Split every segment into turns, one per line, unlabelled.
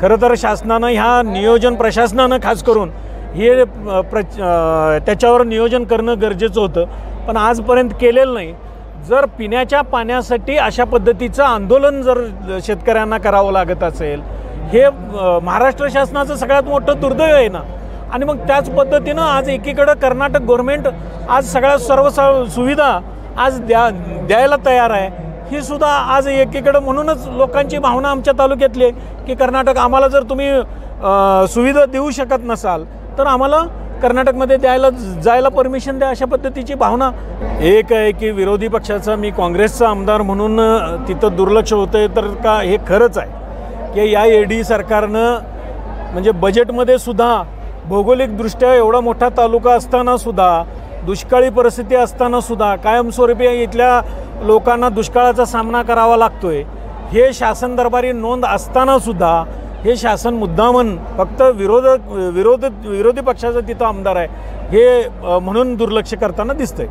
खरं तर शासनानं ह्या नियोजन प्रशासनानं खास करून हे त्याच्यावर नियोजन करणं गरजेचं होतं, पण आजपर्यंत केलेलं नाही। जर पिण्याच्या पाण्यासाठी अशा पद्धतीचं आंदोलन जर शेतकऱ्यांना करावं लागत असेल, हे महाराष्ट्र शासनाचं सगळ्यात मोठं दुर्दैव आहे ना। आणि मग त्याच पद्धतीनं आज एकीकडे कर्नाटक गव्हर्नमेंट आज सर्व सुविधा आज द्यायला तयार आहे, ही सुद्धा आज एकीकडे म्हणूनच लोकांची भावना आमच्या तालुक्यातली आहे की कर्नाटक आम्हाला जर तुम्ही सुविधा देऊ शकत नसाल तर आम्हाला कर्नाटकमध्ये जायला परमिशन द्या, अशा पद्धतीची भावना एक आहे की विरोधी पक्षाचा मी काँग्रेसचा आमदार म्हणून तिथं दुर्लक्ष होतंय तर का हे खरंच आहे की या एडी सरकारनं म्हणजे बजेटमध्ये सुद्धा भौगोलिकदृष्ट्या एवढा मोठा तालुका असताना सुद्धा, दुष्काळी परिस्थिती असताना सुद्धा कायमस्वरूपी इथल्या लोकांना दुष्काळाचा सामना करावा लागतोय, हे शासन दरबारी नोंद असताना सुद्धा हे शासन मुद्दामन फक्त विरोधी पक्षाचा तिथं आमदार आहे हे म्हणून दुर्लक्ष करताना दिसतंय।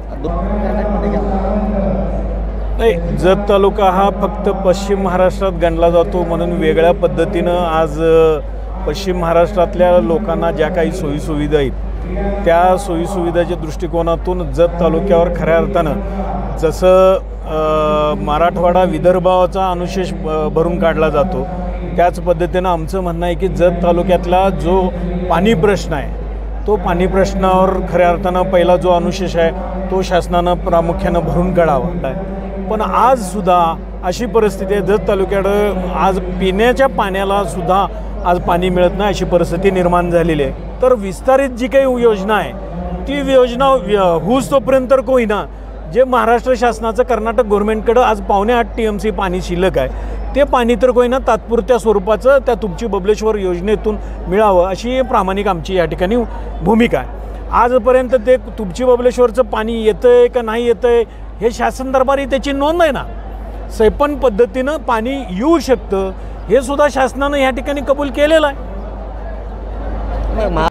नाही, जत तालुका हा फक्त पश्चिम महाराष्ट्रात गणला जातो म्हणून वेगळ्या पद्धतीनं आज पश्चिम महाराष्ट्रातल्या लोकांना ज्या काही सोयीसुविधा आहेत त्या सोयीसुविधाच्या दृष्टिकोनातून जत तालुक्यावर खऱ्या अर्थानं जसं मराठवाडा विदर्भाचा अनुशेष भरून काढला जातो, त्याच पद्धतीनं आमचं म्हणणं आहे की जत तालुक्यातला जो पाणी प्रश्न आहे तो पाणी प्रश्नावर खऱ्या अर्थानं पहिला जो अनुशेष आहे तो शासनानं प्रामुख्यानं भरून काढावा। पण आजसुद्धा अशी परिस्थिती आहे, जत तालुक्याकडं आज पिण्याच्या पाण्याला सुद्धा आज पाणी मिळत नाही अशी परिस्थिती निर्माण झालेली आहे। तर विस्तारित जी काही योजना आहे ती योजना होऊस तोपर्यंत तर होईना, जे महाराष्ट्र शासनाचं कर्नाटक गव्हर्नमेंटकडं आज 8.5 TMC पाणी शिल्लक आहे ते पाणी तर होईना तात्पुरत्या स्वरूपाचं त्या तुमची बबलेश्वर योजनेतून मिळावं अशी प्रामाणिक आमची या ठिकाणी भूमिका आहे। आजपर्यंत ते तुमची बबलेश्वरचं पाणी येतंय का नाही येतंय हे शासन दरबारी त्याची नोंद आहे ना। सैपन पद्धतीनं पाणी येऊ शकतं हे सुद्धा शासनानं या ठिकाणी कबूल केलेलं आहे।